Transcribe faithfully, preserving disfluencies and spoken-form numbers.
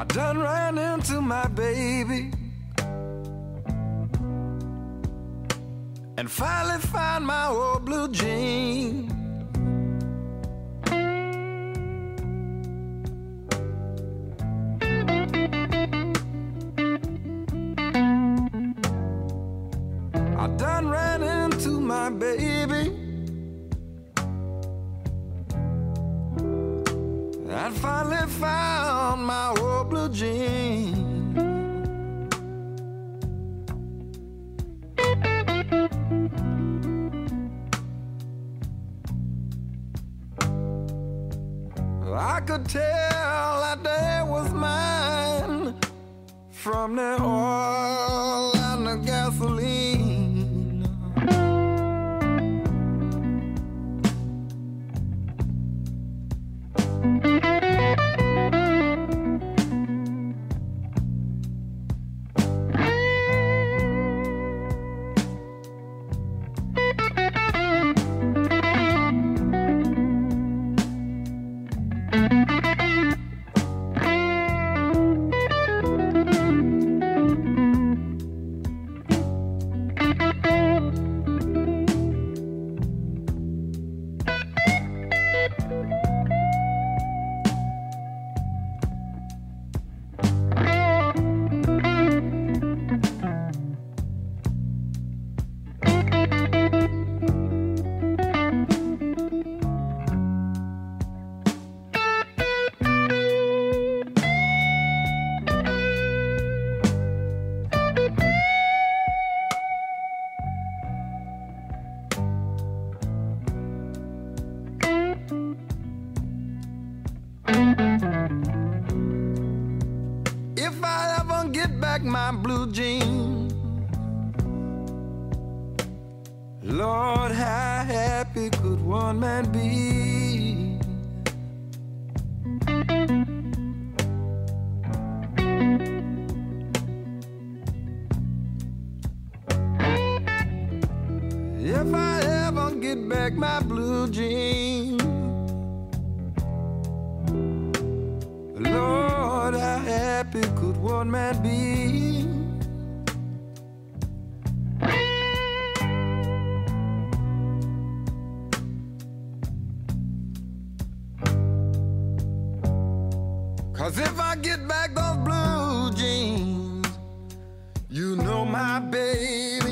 done ran into my baby and finally found my old blue jean. I done ran into my baby and finally found my old blue jean. I could tell that day was mine from the oil and the gasoline. If I ever get back my blue jeans, Lord, how happy could one man be? If I ever get back my blue jeans, Lord, how happy could one man be? Cause if I get back those blue jeans, you know my baby